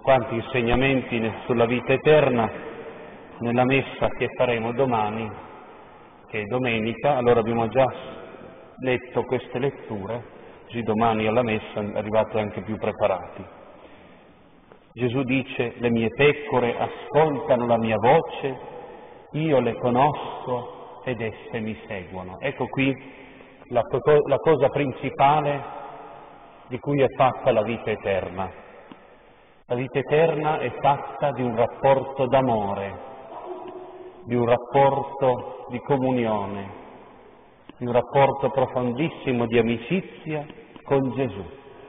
quanti insegnamenti sulla vita eterna nella messa che faremo domani, che è domenica. Allora abbiamo già letto queste letture, così domani alla messa arrivate anche più preparati. Gesù dice: le mie pecore ascoltano la mia voce, io le conosco ed esse mi seguono. Ecco qui la cosa principale di cui è fatta la vita eterna. La vita eterna è fatta di un rapporto d'amore, di un rapporto di comunione, di un rapporto profondissimo di amicizia con Gesù.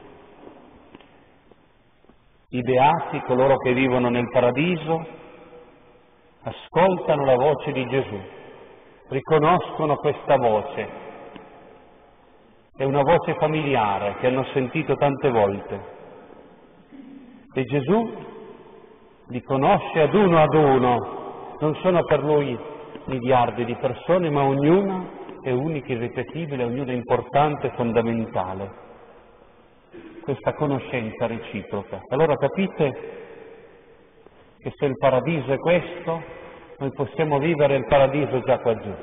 I beati, coloro che vivono nel paradiso, ascoltano la voce di Gesù, riconoscono questa voce. È una voce familiare che hanno sentito tante volte. E Gesù li conosce ad uno. Non sono per lui miliardi di persone, ma ognuna è unica, irripetibile, ognuna è importante, fondamentale. Questa conoscenza reciproca. Allora capite che se il paradiso è questo, noi possiamo vivere il paradiso già qua giù.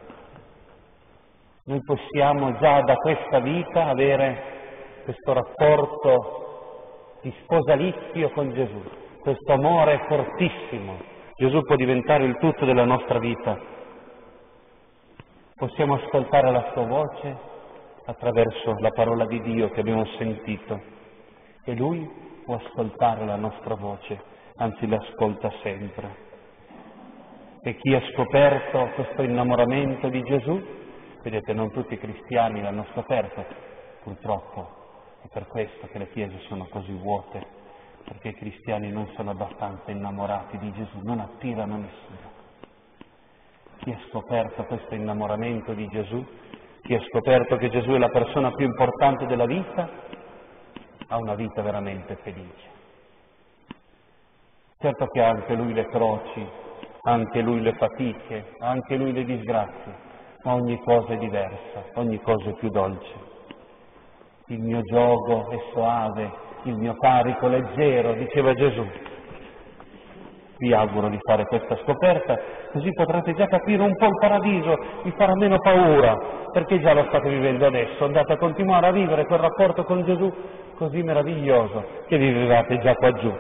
Noi possiamo già da questa vita avere questo rapporto di sposalizio con Gesù, questo amore fortissimo. Gesù può diventare il tutto della nostra vita. Possiamo ascoltare la sua voce attraverso la parola di Dio che abbiamo sentito, e Lui può ascoltare la nostra voce, anzi l'ascolta sempre. E chi ha scoperto questo innamoramento di Gesù, vedete, non tutti i cristiani l'hanno scoperto, purtroppo. È per questo che le chiese sono così vuote, perché i cristiani non sono abbastanza innamorati di Gesù, non attirano nessuno. Chi ha scoperto questo innamoramento di Gesù, chi ha scoperto che Gesù è la persona più importante della vita, ha una vita veramente felice. Certo che ha anche lui le croci, anche lui le fatiche, anche lui le disgrazie, ma ogni cosa è diversa, ogni cosa è più dolce. Il mio giogo è soave, il mio carico leggero, diceva Gesù. Vi auguro di fare questa scoperta, così potrete già capire un po' il paradiso, vi farà meno paura, perché già lo state vivendo adesso. Andate a continuare a vivere quel rapporto con Gesù così meraviglioso che vivevate già qua giù.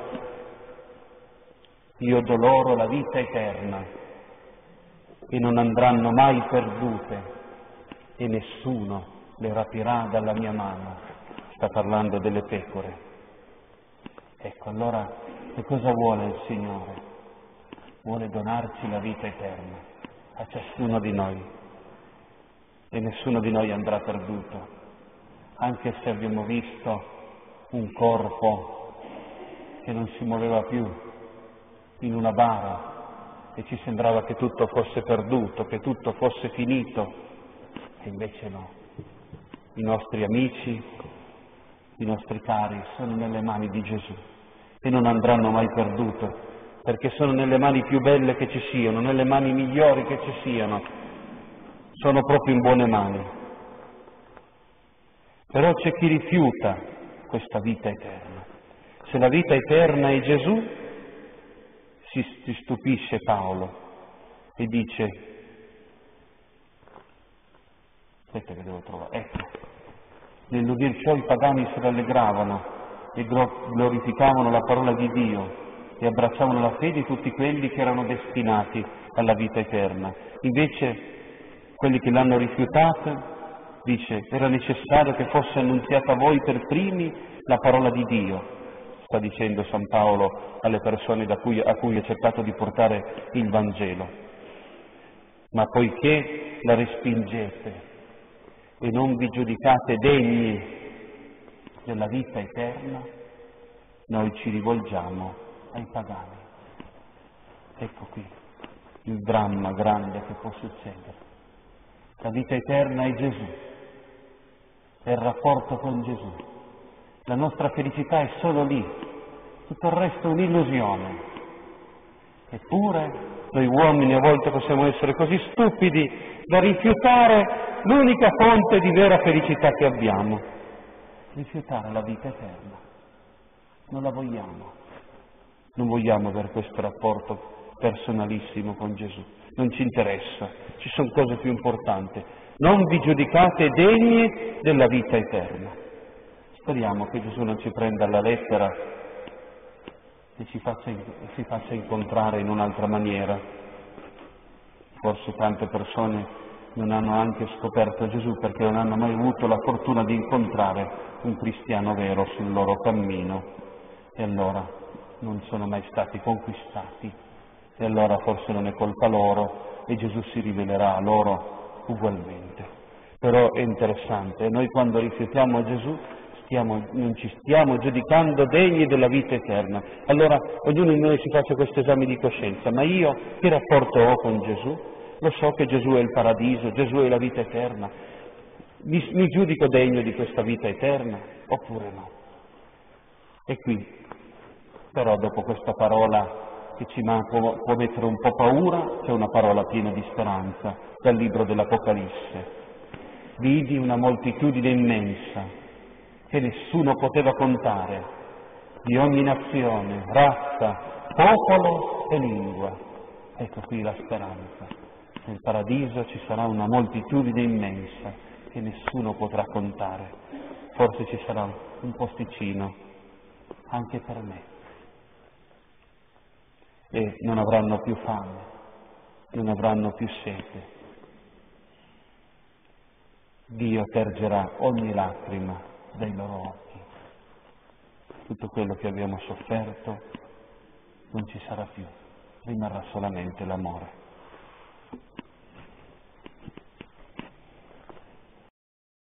Io do loro la vita eterna e non andranno mai perdute e nessuno le rapirà dalla mia mano. Sta parlando delle pecore. Ecco, allora che cosa vuole il Signore? Vuole donarci la vita eterna a ciascuno di noi, e nessuno di noi andrà perduto, anche se abbiamo visto un corpo che non si muoveva più in una bara e ci sembrava che tutto fosse perduto, che tutto fosse finito, e invece no. I nostri amici, i nostri cari sono nelle mani di Gesù e non andranno mai perdute, perché sono nelle mani più belle che ci siano, nelle mani migliori che ci siano, sono proprio in buone mani. Però c'è chi rifiuta questa vita eterna. Se la vita eterna è Gesù, si stupisce Paolo e dice, aspetta che devo trovare, ecco, nell'udir ciò i pagani si rallegravano e glorificavano la parola di Dio e abbracciavano la fede tutti quelli che erano destinati alla vita eterna. Invece quelli che l'hanno rifiutata, dice, era necessario che fosse annunziata a voi per primi la parola di Dio, sta dicendo San Paolo alle persone a cui ha cercato di portare il Vangelo. Ma poiché la respingete e non vi giudicate degni della vita eterna, noi ci rivolgiamo ai pagani. Ecco qui il dramma grande che può succedere. La vita eterna è Gesù, è il rapporto con Gesù. La nostra felicità è solo lì, tutto il resto è un'illusione. Eppure noi uomini a volte possiamo essere così stupidi da rifiutare l'unica fonte di vera felicità che abbiamo, rifiutare la vita eterna. Non la vogliamo. Non vogliamo avere questo rapporto personalissimo con Gesù, non ci interessa, ci sono cose più importanti. Non vi giudicate degni della vita eterna. Speriamo che Gesù non ci prenda alla lettera e ci faccia incontrare in un'altra maniera. Forse tante persone non hanno anche scoperto Gesù perché non hanno mai avuto la fortuna di incontrare un cristiano vero sul loro cammino e allora non sono mai stati conquistati e allora forse non è colpa loro e Gesù si rivelerà a loro ugualmente. Però è interessante, noi quando rifiutiamo Gesù non ci stiamo giudicando degni della vita eterna. Allora ognuno di noi si faccia questo esame di coscienza, ma io che rapporto ho con Gesù? Lo so che Gesù è il paradiso, Gesù è la vita eterna, mi giudico degno di questa vita eterna oppure no? E qui, però dopo questa parola che può mettere un po' paura, c'è una parola piena di speranza dal libro dell'Apocalisse. Vidi una moltitudine immensa che nessuno poteva contare, di ogni nazione, razza, popolo e lingua. Ecco qui la speranza. Nel paradiso ci sarà una moltitudine immensa che nessuno potrà contare. Forse ci sarà un posticino anche per me. E non avranno più fame, non avranno più sete. Dio tergerà ogni lacrima dai loro occhi. Tutto quello che abbiamo sofferto non ci sarà più, rimarrà solamente l'amore.